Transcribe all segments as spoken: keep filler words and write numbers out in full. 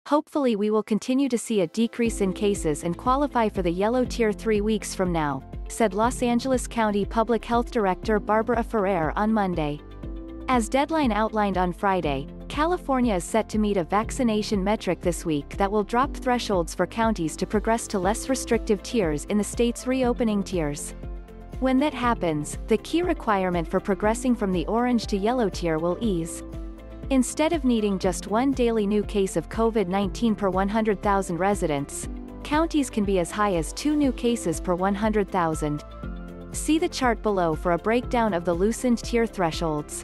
Hopefully we will continue to see a decrease in cases and qualify for the yellow tier three weeks from now, said Los Angeles County Public Health Director Barbara Ferrer on Monday. As deadline outlined on Friday, California is set to meet a vaccination metric this week that will drop thresholds for counties to progress to less restrictive tiers in the state's reopening tiers. When that happens, the key requirement for progressing from the orange to yellow tier will ease. Instead of needing just one daily new case of COVID nineteen per one hundred thousand residents, counties can be as high as two new cases per one hundred thousand. See the chart below for a breakdown of the loosened tier thresholds.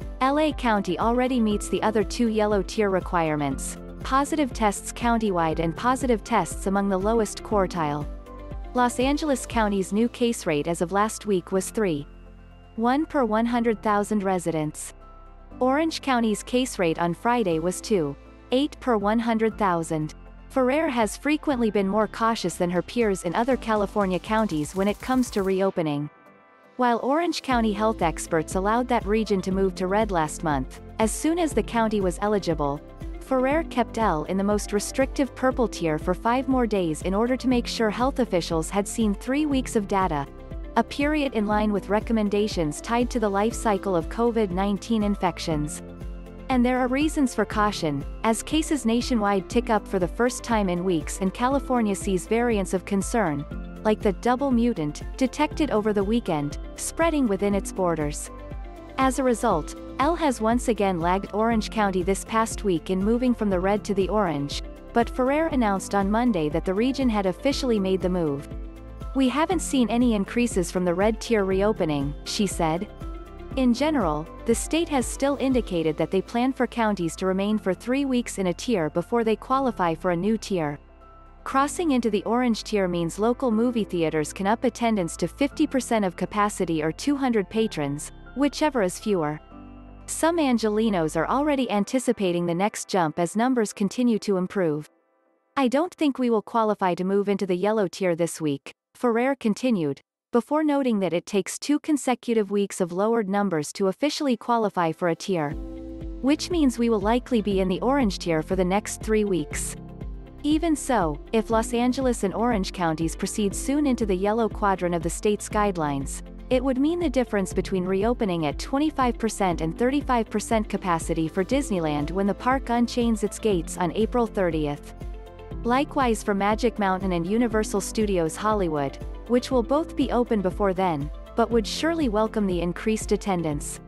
L A County already meets the other two yellow tier requirements: positive tests countywide and positive tests among the lowest quartile. Los Angeles County's new case rate as of last week was three point one per one hundred thousand residents. Orange County's case rate on Friday was two point eight per one hundred thousand. Ferrer has frequently been more cautious than her peers in other California counties when it comes to reopening. While Orange County health experts allowed that region to move to red last month, as soon as the county was eligible, Ferrer kept L in the most restrictive purple tier for five more days in order to make sure health officials had seen three weeks of data, a period in line with recommendations tied to the life cycle of COVID nineteen infections. And there are reasons for caution, as cases nationwide tick up for the first time in weeks and California sees variants of concern, like the double mutant, detected over the weekend, spreading within its borders. As a result, L has once again lagged Orange County this past week in moving from the red to the orange, but Ferrer announced on Monday that the region had officially made the move. "We haven't seen any increases from the red tier reopening," she said. In general, the state has still indicated that they plan for counties to remain for three weeks in a tier before they qualify for a new tier. Crossing into the orange tier means local movie theaters can up attendance to fifty percent of capacity or two hundred patrons, whichever is fewer. Some Angelenos are already anticipating the next jump as numbers continue to improve. "I don't think we will qualify to move into the yellow tier this week," Ferrer continued, before noting that it takes two consecutive weeks of lowered numbers to officially qualify for a tier. Which means we will likely be in the orange tier for the next three weeks. Even so, if Los Angeles and Orange counties proceed soon into the yellow quadrant of the state's guidelines, it would mean the difference between reopening at twenty-five percent and thirty-five percent capacity for Disneyland when the park unchains its gates on April thirtieth. Likewise for Magic Mountain and Universal Studios Hollywood, which will both be open before then, but would surely welcome the increased attendance.